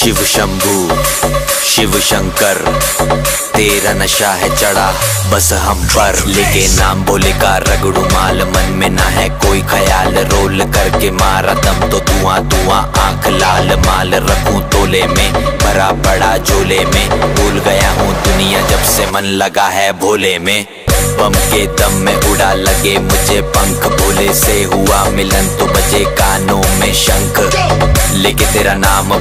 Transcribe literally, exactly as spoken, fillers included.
शिव शंभू शिव शंकर तेरा नशा है चढ़ा बस हम पर, लेके नाम बोले का रगड़ू माल, मन में ना है कोई ख्याल, रोल करके मारा दम तो धुआं धुआं आंख लाल, माल रखूं तोले में भरा पड़ा झोले में, भूल गया हूँ दुनिया जब से मन लगा है भोले में, बम के दम में उड़ा लगे मुझे पंख, भोले से हुआ मिलन तो बजे कानों में शंख, लेके तेरा नाम